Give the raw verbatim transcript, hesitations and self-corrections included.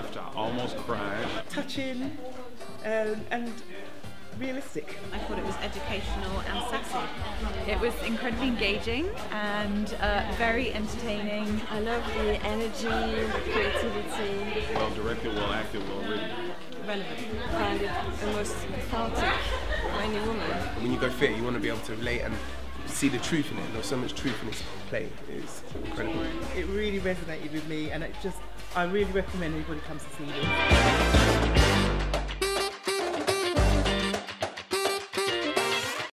laughed, I almost cried. Touching um, and realistic. I thought it was educational and sassy. It was incredibly engaging and uh, very entertaining. I love the energy, the creativity. Well directed, well acted, well written. Relevant. I find it the most cathartic for any woman. When you go theatre, you want to be able to relate and see the truth in it. There's so much truth in this play. It's incredible. It really resonated with me, and it just, I really recommend anybody comes to see this.